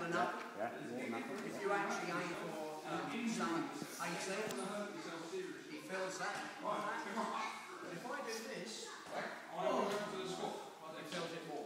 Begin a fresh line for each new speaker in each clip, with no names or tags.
the knuckle. If you actually aim for say 18, it fills that. But if I do this, it fills it more.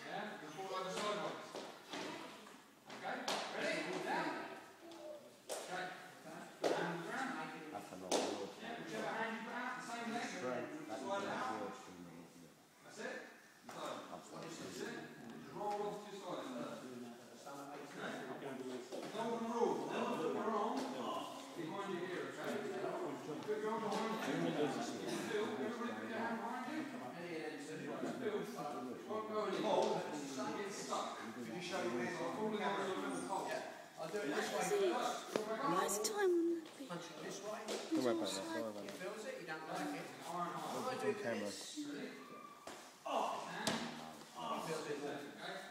I'll do it this way first.
Last time.
Punch it this way.
Don't worry about that. Don't worry about
It feels it, you don't like it. If I do
camera.
this, it feels it more.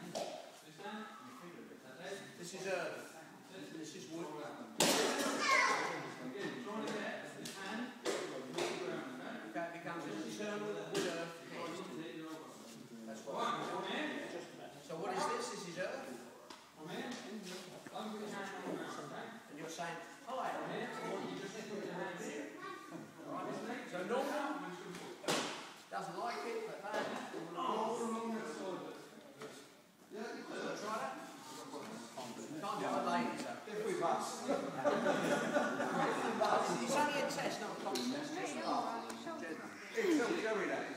This is earth. This is wood. Okay, it becomes an internal wood earth head. That's what it is. So what is this? This is earth. And you're saying, hi, I want you just to put your hand here. Right? So normal doesn't like it, but that try that. Can't do it with ladies though. If we must. It's only a test, not a contest.